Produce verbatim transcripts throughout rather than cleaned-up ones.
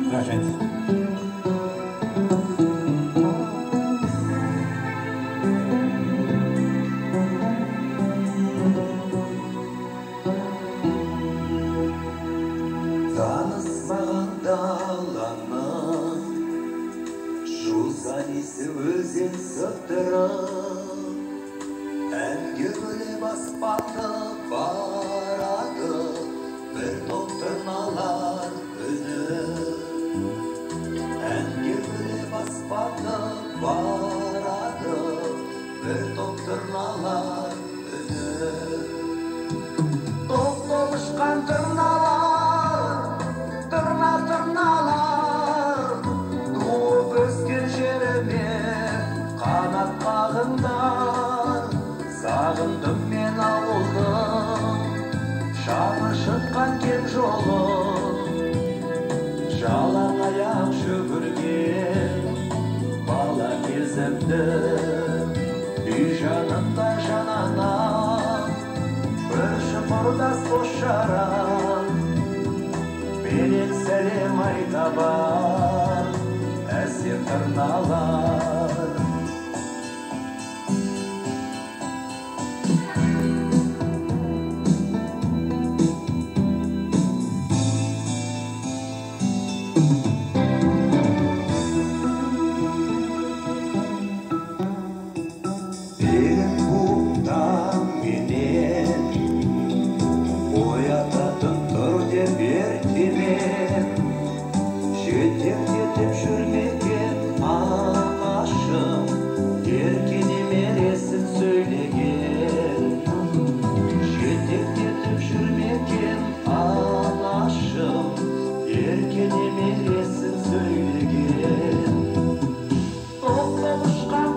Рахмет. Таныспаған даланың жусан иісі өзен сыптырып, әнге бөлеп аспанды барады бір топ тырналар үні. Әнге бөлеп аспанды барады бір топ тырналар үні. Топ-топ ұшқан тырналар, тырна-тырналар, туып өскен жеріме қанат қағыңдар. Сағындым мен ауылдың шаңы шыққан кең жолын, жалаң аяқ жүгірген бала кезімді. Үй жанында жананам көрші құрдас дос жаран, менен сәлем айта бар әсем тырналар. Берін бұқтан менен оятатын тұр деп ертемен, жетектетіп жүрмеген анашым еркен емелесін сөйлеген. Жетектетіп жүрмеген анашым еркен емелесін сөйлеген. Топ-топ ұшқан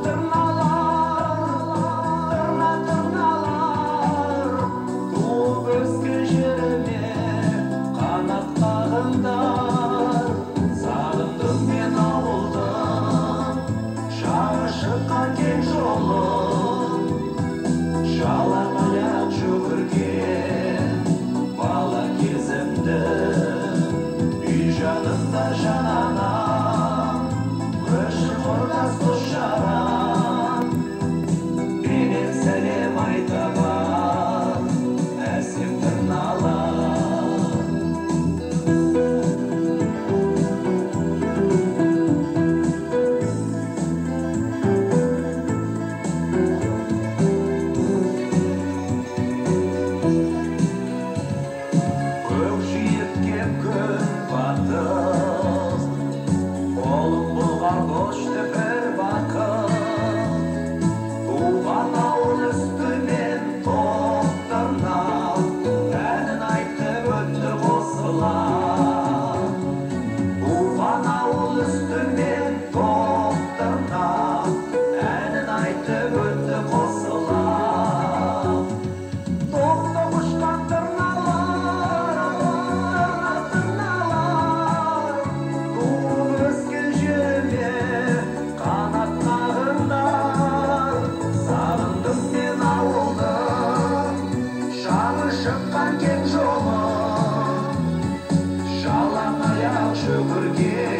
тырналар, туып өскен жеріме қанат қағыңдар. Сағындым мен ауылдың шаңы шыққан кең жолын, жалаң аяқ жүгірген бала кезімді. Үй жанында жананам көрші құрдас дос жаран, менен сәлем айта бар әсем тырналар. Көкжиіп кеп күн батып, қолым бұлғар көшті бір бақыт. Туған ауыл үстімен тоқтырнап, әнін айтып өтті қосылап. Туған ауыл үстімен тоқтырнап, әнін айтып өтті қосылап. Топ-топ ұшқан тырналар, тырна-тырналар, туып өскен жеріме қанат қағыңдар. Сағындым мен ауылдың шаңы шыққан кең жолын, жалаң аяқ жүгірген